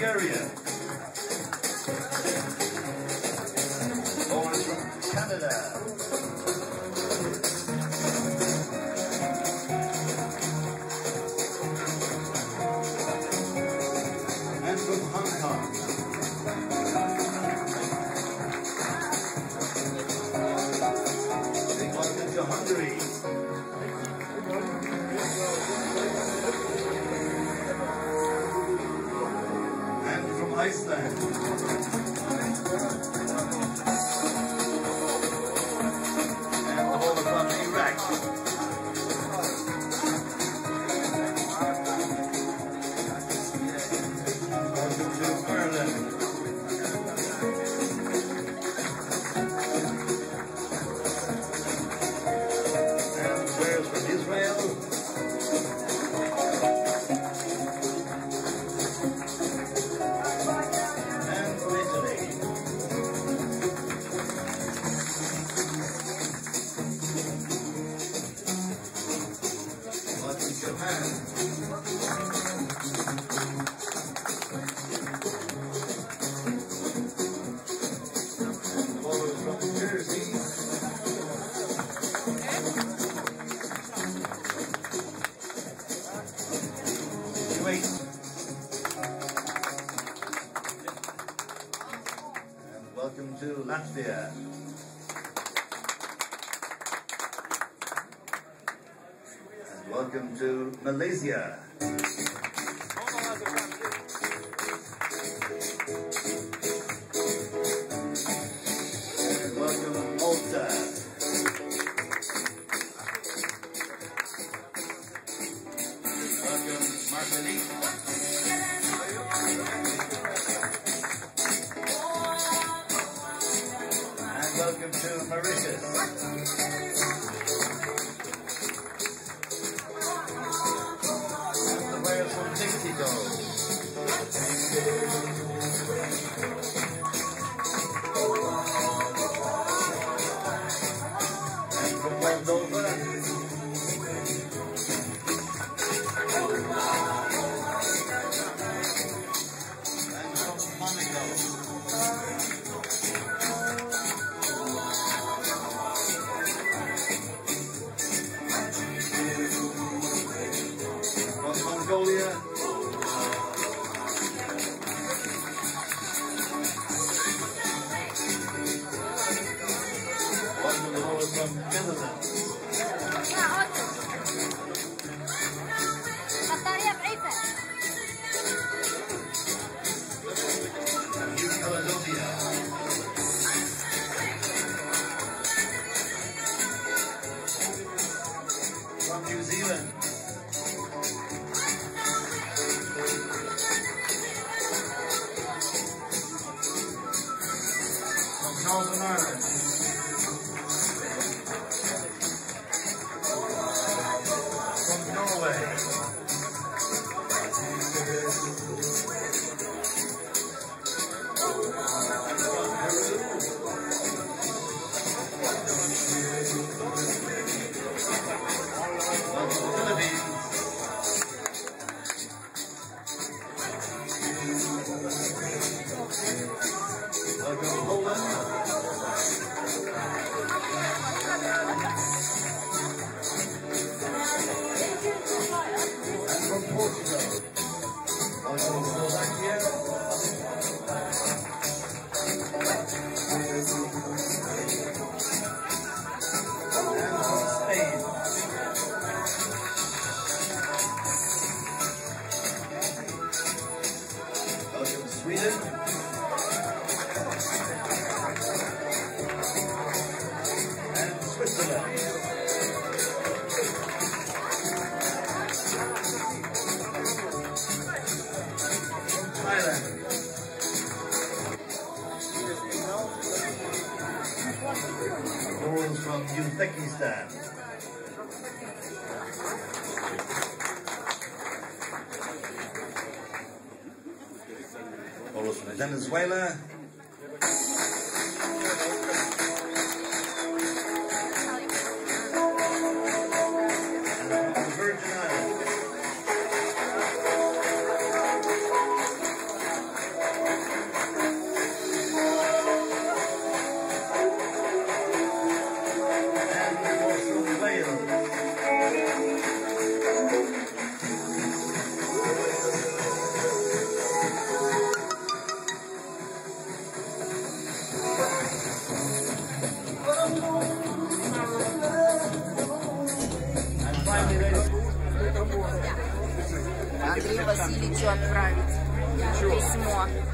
Bulgaria. Born from Canada. And from Hong Kong. Big welcome to Hungary. And from Iceland. And all from Iraq. Welcome to Ireland. And prayers from Israel. And from Italy. Welcome Japan. Followed from Jersey. Kuwait. And welcome to Latvia. And welcome to Malaysia. And welcome Malta. Welcome Martinique. And welcome to Mauritius. And the players from Mexico. And from Moldova. And from Monaco. From Mongolia. Welcome to all from Netherlands. New Caledonia. From New Zealand. From Northern Ireland. From Norway. And from Peru. Welcome to the Philippines. Welcome to Poland. And from Portugal. Welcome to Slovakia. And from Spain. Welcome to Sweden. And Switzerland. From Thailand. Girls from Uzbekistan. Girls from Venezuela. And from the Virgin Islands. Васильевичу отправить письмо.